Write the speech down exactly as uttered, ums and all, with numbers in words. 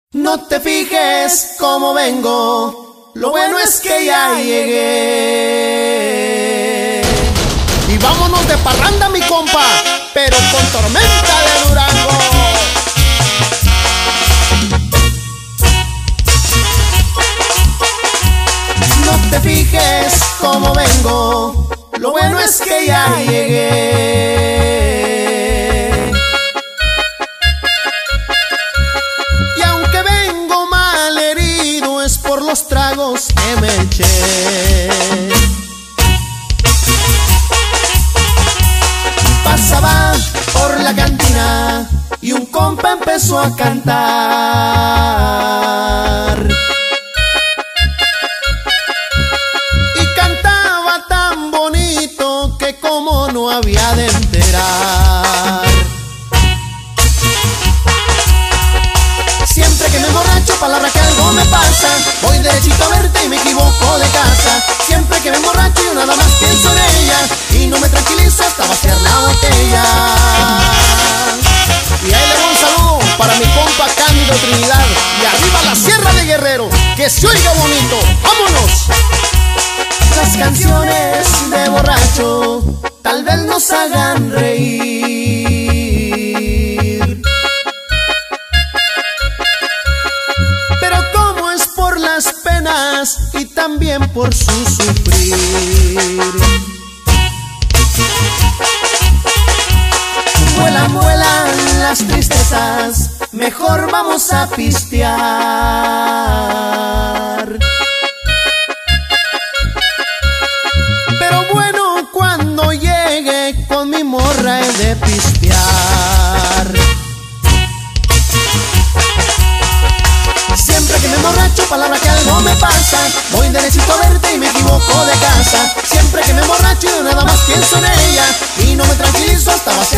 No te fijes cómo vengo, lo bueno es que ya llegué. Y vámonos de parranda, mi compa, pero con tormenta de Durango. No te fijes cómo vengo, lo bueno es que ya llegué. Y aunque vengo mal herido, es por los tragos que me eché. Pasaba por la cantina y un compa empezó a cantar. Y cantaba tan bonito que como no había de enterar. Siempre que me emborracho, palabra que algo me pasa, voy derechito a verte y me equivoco de casa. Siempre que me emborracho yo nada más pienso en ella y no me tranquilizo hasta vaciar la botella. Y ahí le doy un saludo para mi compa Cándido Trinidad. Y arriba la Sierra de Guerrero, que se oiga bonito. ¡Vámonos! Las canciones de borracho tal vez nos hagan reír, pero como es por las penas y también por su sufrir. Vuelan, vuelan las tristezas, mejor vamos a pistear. Pero bueno, cuando llegue con mi morra he de pistear. Siempre que me emborracho, palabra que algo me pasa, voy derechito a verte y me equivoco de casa. Siempre que me emborracho yo nada más pienso en ella y no me tranquilizo hasta vaciar